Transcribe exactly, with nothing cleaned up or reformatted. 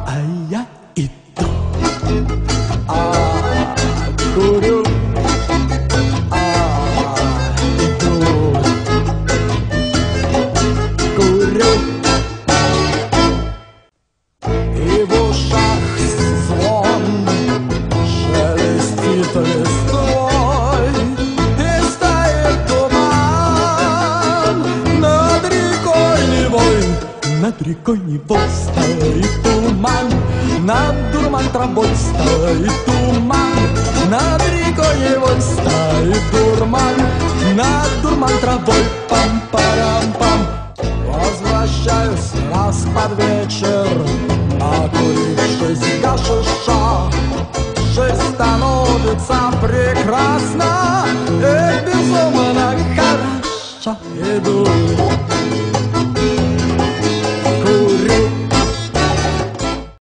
а я иду, а курю, а иду, курю. И в ушах звон шелестит листвой, и стает туман над рекой Невой. Над рекой Невой стоит туман, над дурман травой стоит туман, над рекой Невой стоит дурман, над дурман травой пам-парам-пам. Возвращаюсь раз под вечер, накурившись гашиша. Жизнь становится прекрасна и безумно хороша. Иду